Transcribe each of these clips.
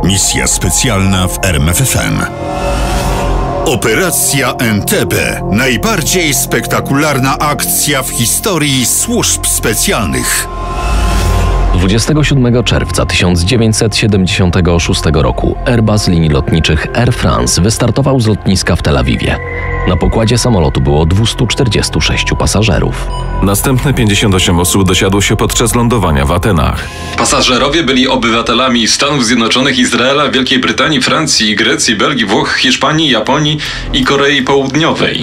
Misja specjalna w RMFFM. Operacja Entebbe. Najbardziej spektakularna akcja w historii służb specjalnych. 27 czerwca 1976 roku Airbus linii lotniczych Air France wystartował z lotniska w Tel Awiwie. Na pokładzie samolotu było 246 pasażerów. Następne 58 osób dosiadło się podczas lądowania w Atenach. Pasażerowie byli obywatelami Stanów Zjednoczonych, Izraela, Wielkiej Brytanii, Francji, Grecji, Belgii, Włoch, Hiszpanii, Japonii i Korei Południowej.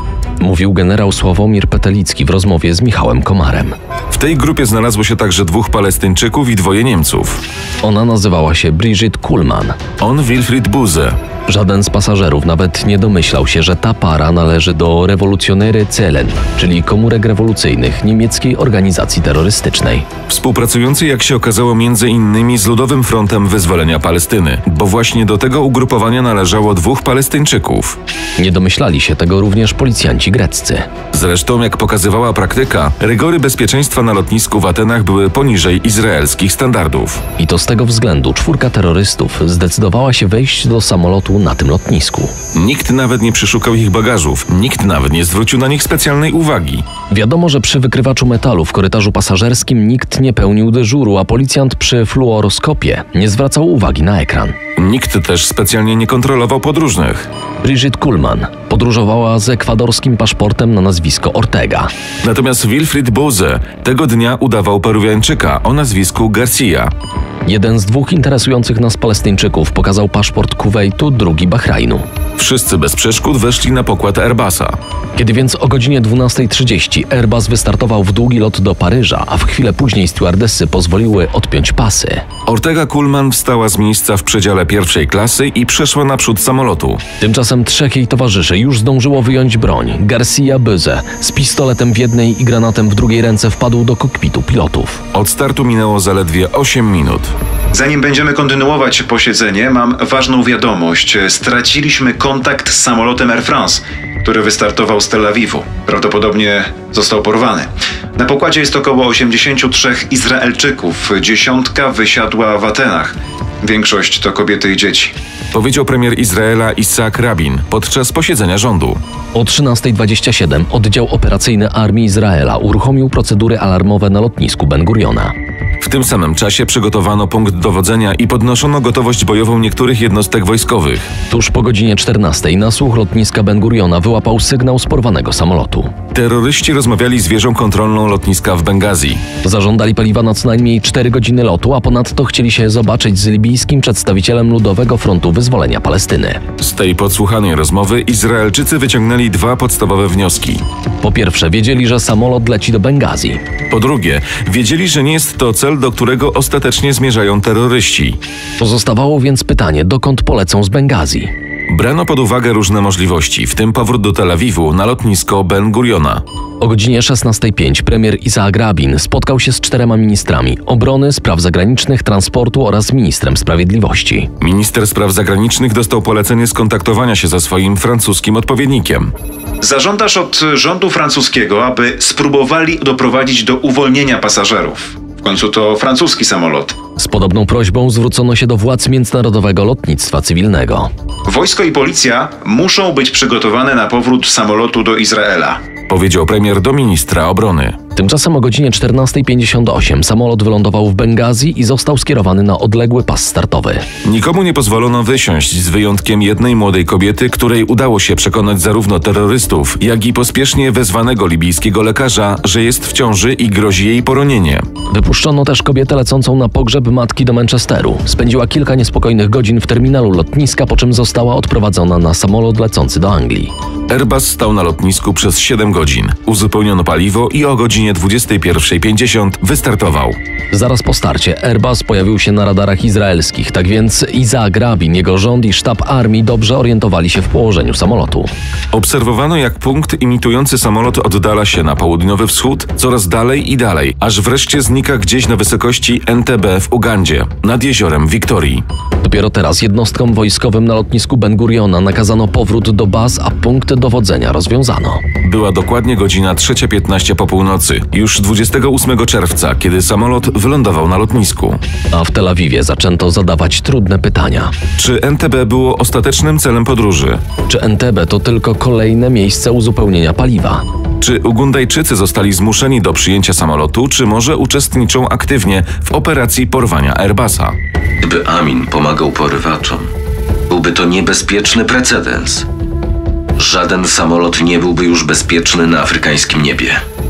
Mówił generał Sławomir Petelicki w rozmowie z Michałem Komarem. W tej grupie znalazło się także 2 Palestyńczyków i 2 Niemców. Ona nazywała się Brigitte Kuhlmann. On Wilfried Busse. Żaden z pasażerów nawet nie domyślał się, że ta para należy do Revolutionäre Zellen, czyli komórek rewolucyjnych niemieckiej organizacji terrorystycznej. Współpracujący, jak się okazało, między innymi z Ludowym Frontem Wyzwolenia Palestyny, bo właśnie do tego ugrupowania należało 2 Palestyńczyków. Nie domyślali się tego również policjanci greccy. Zresztą, jak pokazywała praktyka, rygory bezpieczeństwa na lotnisku w Atenach były poniżej izraelskich standardów. I to z tego względu 4 terrorystów zdecydowała się wejść do samolotu na tym lotnisku. Nikt nawet nie przeszukał ich bagażów, nikt nawet nie zwrócił na nich specjalnej uwagi. Wiadomo, że przy wykrywaczu metalu w korytarzu pasażerskim nikt nie pełnił dyżuru, a policjant przy fluoroskopie nie zwracał uwagi na ekran. Nikt też specjalnie nie kontrolował podróżnych. Brigitte Kuhlmann podróżowała z ekwadorskim paszportem na nazwisko Ortega. Natomiast Wilfried Busse tego dnia udawał Peruwiańczyka o nazwisku Garcia. Jeden z 2 interesujących nas Palestyńczyków pokazał paszport Kuwejtu, drugi Bahrajnu. Wszyscy bez przeszkód weszli na pokład Airbusa. Kiedy więc o godzinie 12:30 Airbus wystartował w długi lot do Paryża, a w chwilę później stewardessy pozwoliły odpiąć pasy. Ortega Kuhlmann wstała z miejsca w przedziale pierwszej klasy i przeszła naprzód samolotu. Tymczasem 3 jej towarzyszy już zdążyło wyjąć broń. Garcia Busse z pistoletem w jednej i granatem w drugiej ręce wpadł do kokpitu pilotów. Od startu minęło zaledwie 8 minut. Zanim będziemy kontynuować posiedzenie, mam ważną wiadomość. Straciliśmy kontakt z samolotem Air France, który wystartował z Tel Awiwu. Prawdopodobnie został porwany. Na pokładzie jest około 83 Izraelczyków. 10 wysiadła w Atenach. Większość to kobiety i dzieci. Powiedział premier Izraela Isaac Rabin podczas posiedzenia rządu. O 13:27 oddział operacyjny Armii Izraela uruchomił procedury alarmowe na lotnisku Ben Guriona. W tym samym czasie przygotowano punkt dowodzenia i podnoszono gotowość bojową niektórych jednostek wojskowych. Tuż po godzinie 14 na słuch lotniska Ben Guriona wyłapał sygnał z porwanego samolotu. Terroryści rozmawiali z wieżą kontrolną lotniska w Bengazi. Zażądali paliwa na co najmniej 4 godziny lotu, a ponadto chcieli się zobaczyć z libijskim przedstawicielem Ludowego Frontu Wyzwolenia Palestyny. Z tej podsłuchanej rozmowy Izraelczycy wyciągnęli 2 podstawowe wnioski. Po pierwsze, wiedzieli, że samolot leci do Bengazi. Po drugie, wiedzieli, że nie jest to cel, do którego ostatecznie zmierzają terroryści. Pozostawało więc pytanie, dokąd polecą z Bengazi. Brano pod uwagę różne możliwości, w tym powrót do Tel Awiwu na lotnisko Ben Guriona. O godzinie 16:05 premier Isaac Rabin spotkał się z 4 ministrami obrony, spraw zagranicznych, transportu oraz ministrem sprawiedliwości. Minister spraw zagranicznych dostał polecenie skontaktowania się ze swoim francuskim odpowiednikiem. Zażądasz od rządu francuskiego, aby spróbowali doprowadzić do uwolnienia pasażerów. W końcu to francuski samolot. Z podobną prośbą zwrócono się do władz międzynarodowego lotnictwa cywilnego. Wojsko i policja muszą być przygotowane na powrót samolotu do Izraela, powiedział premier do ministra obrony. Tymczasem o godzinie 14:58 samolot wylądował w Bengazi i został skierowany na odległy pas startowy. Nikomu nie pozwolono wysiąść z wyjątkiem jednej młodej kobiety, której udało się przekonać zarówno terrorystów, jak i pospiesznie wezwanego libijskiego lekarza, że jest w ciąży i grozi jej poronienie. Wypuszczono też kobietę lecącą na pogrzeb matki do Manchesteru. Spędziła kilka niespokojnych godzin w terminalu lotniska, po czym została odprowadzona na samolot lecący do Anglii. Airbus stał na lotnisku przez 7 godzin. Uzupełniono paliwo i o godzinie 21:50 wystartował. Zaraz po starcie Airbus pojawił się na radarach izraelskich, tak więc Isaac Rabin, jego rząd i sztab armii dobrze orientowali się w położeniu samolotu. Obserwowano, jak punkt imitujący samolot oddala się na południowy wschód, coraz dalej i dalej, aż wreszcie znika gdzieś na wysokości Entebbe w Ugandzie, nad jeziorem Wiktorii. Dopiero teraz jednostkom wojskowym na lotnisku Ben Guriona nakazano powrót do baz, a punkt dowodzenia rozwiązano. Była dokładnie godzina 3:15 po północy nocy, już 28 czerwca, kiedy samolot wylądował na lotnisku. A w Tel Awiwie zaczęto zadawać trudne pytania. Czy NTB było ostatecznym celem podróży? Czy NTB to tylko kolejne miejsce uzupełnienia paliwa? Czy Ugandajczycy zostali zmuszeni do przyjęcia samolotu, czy może uczestniczą aktywnie w operacji porwania Airbusa? Gdyby Amin pomagał porywaczom, byłby to niebezpieczny precedens. Żaden samolot nie byłby już bezpieczny na afrykańskim niebie.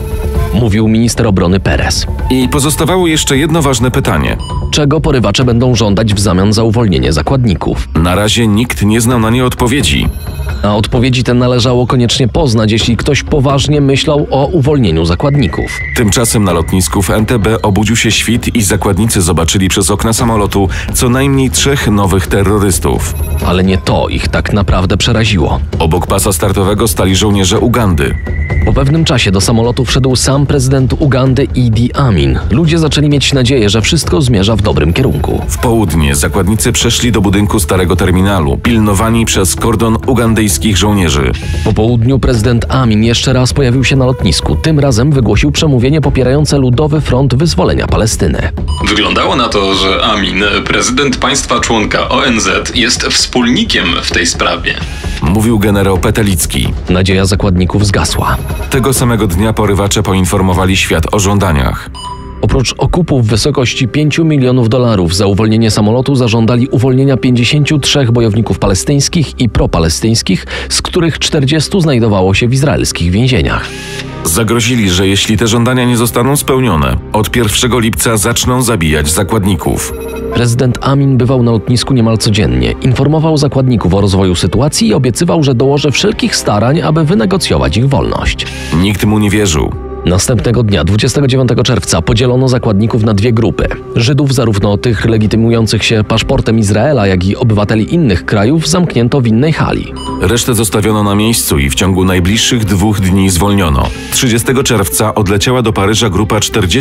Mówił minister obrony Perez. I pozostawało jeszcze jedno ważne pytanie. Czego porywacze będą żądać w zamian za uwolnienie zakładników? Na razie nikt nie znał na nie odpowiedzi. A odpowiedzi te należało koniecznie poznać, jeśli ktoś poważnie myślał o uwolnieniu zakładników. Tymczasem na lotnisku w NTB obudził się świt i zakładnicy zobaczyli przez okna samolotu co najmniej 3 nowych terrorystów. Ale nie to ich tak naprawdę przeraziło. Obok pasa startowego stali żołnierze Ugandy. Po pewnym czasie do samolotu wszedł sam prezydent Ugandy Idi Amin. Ludzie zaczęli mieć nadzieję, że wszystko zmierza w dobrym kierunku. W południe zakładnicy przeszli do budynku starego terminalu, pilnowani przez kordon ugandyjskich żołnierzy. Po południu prezydent Amin jeszcze raz pojawił się na lotnisku. Tym razem wygłosił przemówienie popierające Ludowy Front Wyzwolenia Palestyny. Wyglądało na to, że Amin, prezydent państwa członka ONZ, jest wspólnikiem w tej sprawie. Mówił generał Petelicki. Nadzieja zakładników zgasła. Tego samego dnia porywacze poinformowali świat o żądaniach. Oprócz okupu w wysokości $5 milionów za uwolnienie samolotu zażądali uwolnienia 53 bojowników palestyńskich i propalestyńskich, z których 40 znajdowało się w izraelskich więzieniach. Zagrozili, że jeśli te żądania nie zostaną spełnione, od 1 lipca zaczną zabijać zakładników. Prezydent Amin bywał na lotnisku niemal codziennie, informował zakładników o rozwoju sytuacji i obiecywał, że dołoży wszelkich starań, aby wynegocjować ich wolność. Nikt mu nie wierzył. Następnego dnia, 29 czerwca, podzielono zakładników na 2 grupy. Żydów, zarówno tych legitymujących się paszportem Izraela, jak i obywateli innych krajów, zamknięto w innej hali. Resztę zostawiono na miejscu i w ciągu najbliższych 2 dni zwolniono. 30 czerwca odleciała do Paryża grupa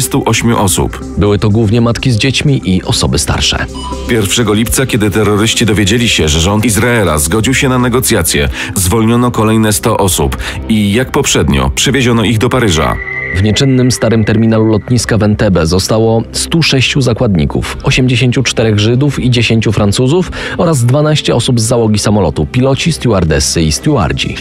48 osób. Były to głównie matki z dziećmi i osoby starsze. 1 lipca, kiedy terroryści dowiedzieli się, że rząd Izraela zgodził się na negocjacje, zwolniono kolejne 100 osób i jak poprzednio przywieziono ich do Paryża. W nieczynnym starym terminalu lotniska w Entebbe zostało 106 zakładników, 84 Żydów i 10 Francuzów oraz 12 osób z załogi samolotu, piloci, stewardessy i stewardzi.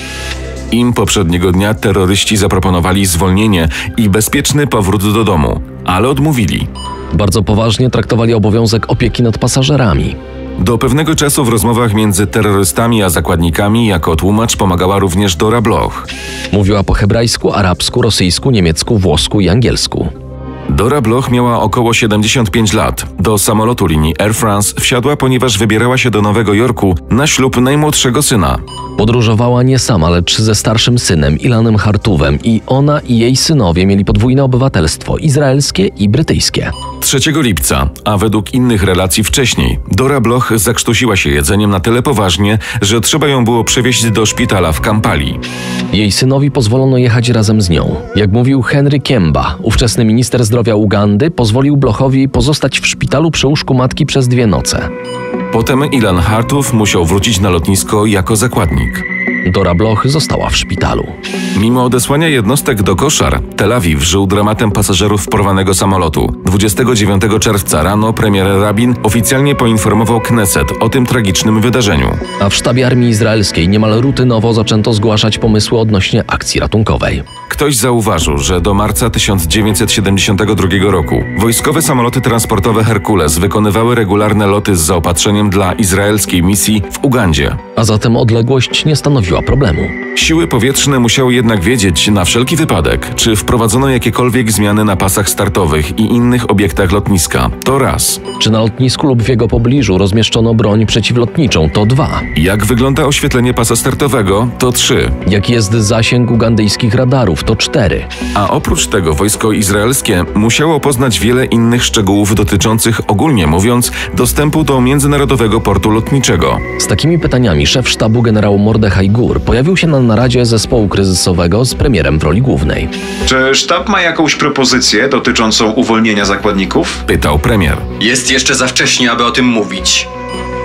Im poprzedniego dnia terroryści zaproponowali zwolnienie i bezpieczny powrót do domu, ale odmówili. Bardzo poważnie traktowali obowiązek opieki nad pasażerami. Do pewnego czasu w rozmowach między terrorystami a zakładnikami jako tłumacz pomagała również Dora Bloch. Mówiła po hebrajsku, arabsku, rosyjsku, niemiecku, włosku i angielsku. Dora Bloch miała około 75 lat. Do samolotu linii Air France wsiadła, ponieważ wybierała się do Nowego Jorku na ślub najmłodszego syna. Podróżowała nie sama, lecz ze starszym synem, Ilanem Hartówem, i ona i jej synowie mieli podwójne obywatelstwo, izraelskie i brytyjskie. 3 lipca, a według innych relacji wcześniej, Dora Bloch zakrztusiła się jedzeniem na tyle poważnie, że trzeba ją było przewieźć do szpitala w Kampali. Jej synowi pozwolono jechać razem z nią. Jak mówił Henry Kemba, ówczesny minister zdrowia Ugandy, pozwolił Blochowi pozostać w szpitalu przy łóżku matki przez 2 noce. Potem Ilan Hartów musiał wrócić na lotnisko jako zakładnik. Dora Bloch została w szpitalu. Mimo odesłania jednostek do koszar, Tel Awiw żył dramatem pasażerów porwanego samolotu. 29 czerwca rano premier Rabin oficjalnie poinformował Kneset o tym tragicznym wydarzeniu. A w sztabie armii izraelskiej niemal rutynowo zaczęto zgłaszać pomysły odnośnie akcji ratunkowej. Ktoś zauważył, że do marca 1972 roku wojskowe samoloty transportowe Herkules wykonywały regularne loty z zaopatrzeniem dla izraelskiej misji w Ugandzie. A zatem odległość nie stanowiła problemu. Siły powietrzne musiały jednak wiedzieć na wszelki wypadek, czy wprowadzono jakiekolwiek zmiany na pasach startowych i innych obiektach lotniska. To raz. Czy na lotnisku lub w jego pobliżu rozmieszczono broń przeciwlotniczą? To 2. Jak wygląda oświetlenie pasa startowego? To 3. Jaki jest zasięg ugandyjskich radarów? To 4. A oprócz tego wojsko izraelskie musiało poznać wiele innych szczegółów dotyczących, ogólnie mówiąc, dostępu do międzynarodowego portu lotniczego. Z takimi pytaniami szef sztabu generał Mordechaj Gur pojawił się na naradzie zespołu kryzysowego z premierem w roli głównej. Czy sztab ma jakąś propozycję dotyczącą uwolnienia zakładników? Pytał premier. Jest jeszcze za wcześnie, aby o tym mówić.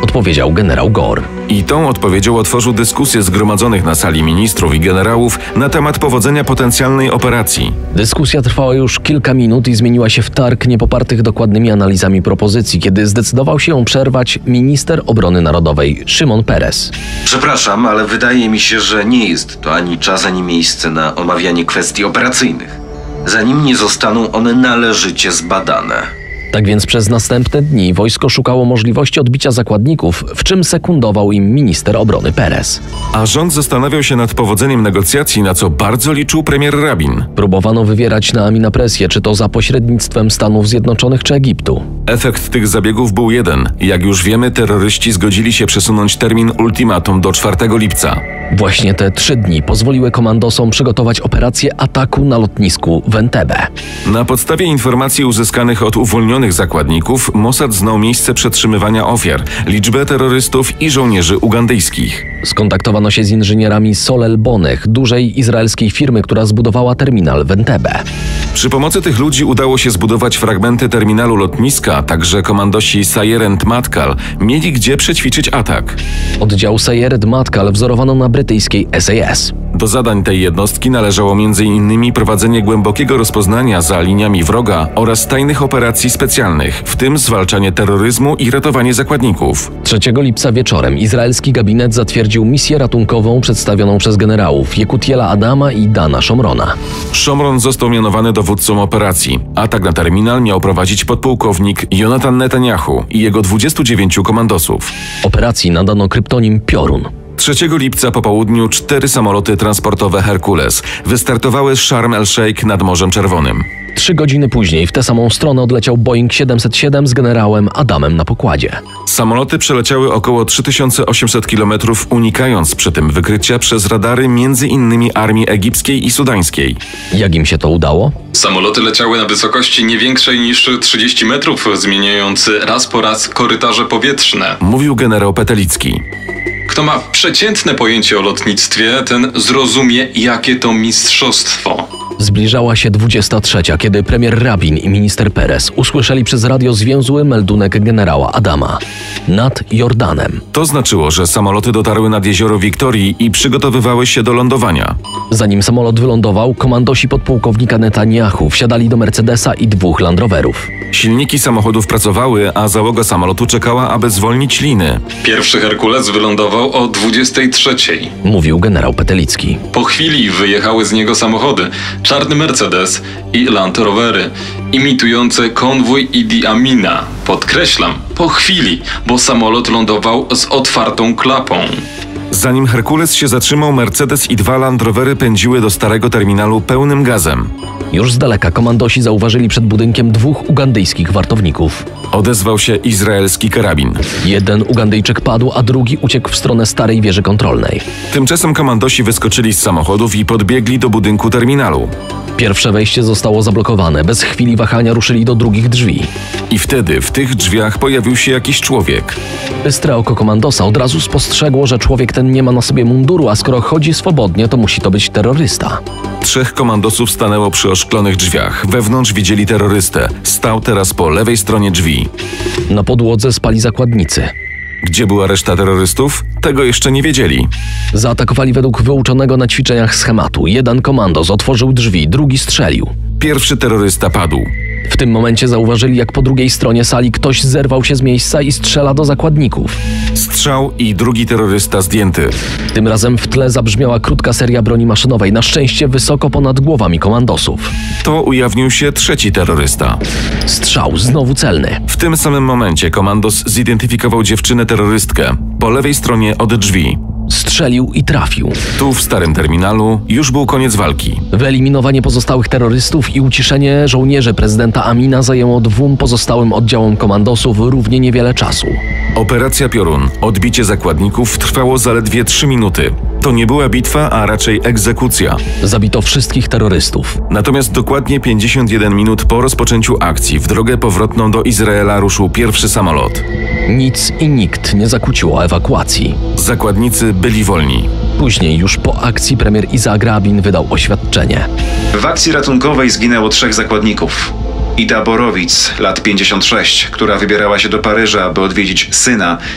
odpowiedział generał Gore. I tą odpowiedzią otworzył dyskusję zgromadzonych na sali ministrów i generałów na temat powodzenia potencjalnej operacji. Dyskusja trwała już kilka minut i zmieniła się w targ niepopartych dokładnymi analizami propozycji, kiedy zdecydował się ją przerwać minister obrony narodowej Szymon Peres. Przepraszam, ale wydaje mi się, że nie jest to ani czas, ani miejsce na omawianie kwestii operacyjnych, zanim nie zostaną one należycie zbadane. Tak więc przez następne dni wojsko szukało możliwości odbicia zakładników, w czym sekundował im minister obrony Peres. A rząd zastanawiał się nad powodzeniem negocjacji, na co bardzo liczył premier Rabin. Próbowano wywierać na Amina presję, czy to za pośrednictwem Stanów Zjednoczonych czy Egiptu. Efekt tych zabiegów był jeden. Jak już wiemy, terroryści zgodzili się przesunąć termin ultimatum do 4 lipca. Właśnie te 3 dni pozwoliły komandosom przygotować operację ataku na lotnisku w Entebbe. Na podstawie informacji uzyskanych od uwolnionych zakładników, Mossad znał miejsce przetrzymywania ofiar, liczbę terrorystów i żołnierzy ugandyjskich. Skontaktowano się z inżynierami Solel Bonech, dużej izraelskiej firmy, która zbudowała terminal w Entebbe. Przy pomocy tych ludzi udało się zbudować fragmenty terminalu lotniska, także komandosi Sayeret Matkal mieli gdzie przećwiczyć atak. Oddział Sayeret Matkal wzorowano na brytyjskiej SAS. Do zadań tej jednostki należało m.in. prowadzenie głębokiego rozpoznania za liniami wroga oraz tajnych operacji specjalnych, w tym zwalczanie terroryzmu i ratowanie zakładników. 3 lipca wieczorem izraelski gabinet zatwierdził misję ratunkową przedstawioną przez generałów Jekutiela Adama i Dana Shomrona. Shomron został mianowany dowódcą operacji. Atak na terminal miał prowadzić podpułkownik Jonathan Netanyahu i jego 29 komandosów. Operacji nadano kryptonim Piorun. 3 lipca po południu 4 samoloty transportowe Herkules wystartowały z Sharm el-Sheikh nad Morzem Czerwonym. 3 godziny później w tę samą stronę odleciał Boeing 707 z generałem Adamem na pokładzie. Samoloty przeleciały około 3800 km, unikając przy tym wykrycia przez radary m.in. armii egipskiej i sudańskiej. Jak im się to udało? Samoloty leciały na wysokości nie większej niż 30 metrów, zmieniając raz po raz korytarze powietrzne. Mówił generał Petelicki. Kto ma przeciętne pojęcie o lotnictwie, ten zrozumie, jakie to mistrzostwo. Zbliżała się 23, kiedy premier Rabin i minister Peres usłyszeli przez radio zwięzły meldunek generała Adama. Nad Jordanem. To znaczyło, że samoloty dotarły nad jezioro Wiktorii i przygotowywały się do lądowania. Zanim samolot wylądował, komandosi podpułkownika Netanyahu wsiadali do Mercedesa i 2 Land Roverów. Silniki samochodów pracowały, a załoga samolotu czekała, aby zwolnić liny. Pierwszy Herkules wylądował o 23. Mówił generał Petelicki. Po chwili wyjechały z niego samochody, czarny Mercedes i Land Rovery, imitujące konwój Idi Amina. Podkreślam, po chwili, bo samolot lądował z otwartą klapą. Zanim Herkules się zatrzymał, Mercedes i 2 Land Rovery pędziły do starego terminalu pełnym gazem. Już z daleka komandosi zauważyli przed budynkiem 2 ugandyjskich wartowników. Odezwał się izraelski karabin. Jeden Ugandyjczyk padł, a drugi uciekł w stronę starej wieży kontrolnej. Tymczasem komandosi wyskoczyli z samochodów i podbiegli do budynku terminalu. Pierwsze wejście zostało zablokowane. Bez chwili wahania ruszyli do drugich drzwi. I wtedy w tych drzwiach pojawił się jakiś człowiek. Bystre oko komandosa od razu spostrzegło, że człowiek ten nie ma na sobie munduru, a skoro chodzi swobodnie, to musi to być terrorysta. 3 komandosów stanęło przy oszklonych drzwiach. Wewnątrz widzieli terrorystę. Stał teraz po lewej stronie drzwi. Na podłodze spali zakładnicy. Gdzie była reszta terrorystów? Tego jeszcze nie wiedzieli. Zaatakowali według wyuczonego na ćwiczeniach schematu. Jeden komandos otworzył drzwi, drugi strzelił. Pierwszy terrorysta padł. W tym momencie zauważyli, jak po drugiej stronie sali ktoś zerwał się z miejsca i strzela do zakładników. Strzał i drugi terrorysta zdjęty. Tym razem w tle zabrzmiała krótka seria broni maszynowej, na szczęście wysoko ponad głowami komandosów. To ujawnił się trzeci terrorysta. Strzał znowu celny. W tym samym momencie komandos zidentyfikował dziewczynę terrorystkę po lewej stronie od drzwi. Strzelił i trafił. Tu w starym terminalu już był koniec walki. Wyeliminowanie pozostałych terrorystów i uciszenie żołnierzy prezydenta Amina zajęło 2 pozostałym oddziałom komandosów równie niewiele czasu. Operacja Piorun, odbicie zakładników, trwało zaledwie 3 minuty. To nie była bitwa, a raczej egzekucja. Zabito wszystkich terrorystów. Natomiast dokładnie 51 minut po rozpoczęciu akcji w drogę powrotną do Izraela ruszył pierwszy samolot. Nic i nikt nie zakłóciło ewakuacji. Zakładnicy byli wolni. Później, już po akcji, premier Isaac Rabin wydał oświadczenie. W akcji ratunkowej zginęło 3 zakładników. Ida Borowic, lat 56, która wybierała się do Paryża, aby odwiedzić syna,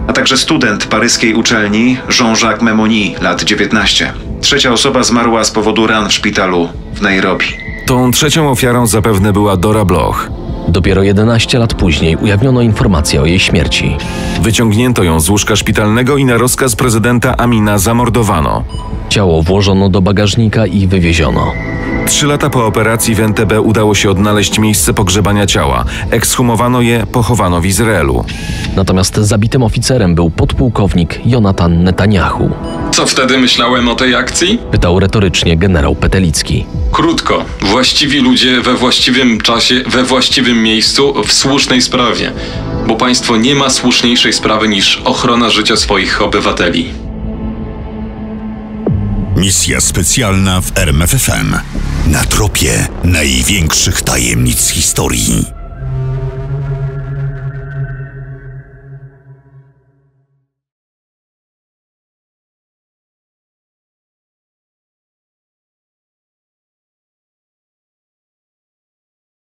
a także student paryskiej uczelni Jean-Jacques Memoni, lat 19. Trzecia osoba zmarła z powodu ran w szpitalu w Nairobi. Tą trzecią ofiarą zapewne była Dora Bloch. Dopiero 11 lat później ujawniono informację o jej śmierci. Wyciągnięto ją z łóżka szpitalnego i na rozkaz prezydenta Amina zamordowano. Ciało włożono do bagażnika i wywieziono. 3 lata po operacji w Entebbe udało się odnaleźć miejsce pogrzebania ciała. Ekshumowano je, pochowano w Izraelu. Natomiast zabitym oficerem był podpułkownik Jonatan Netanyahu. Co wtedy myślałem o tej akcji? Pytał retorycznie generał Petelicki. Krótko, właściwi ludzie we właściwym czasie, we właściwym miejscu, w słusznej sprawie. Bo państwo nie ma słuszniejszej sprawy niż ochrona życia swoich obywateli. Misja specjalna w RMFFM. Na tropie największych tajemnic historii.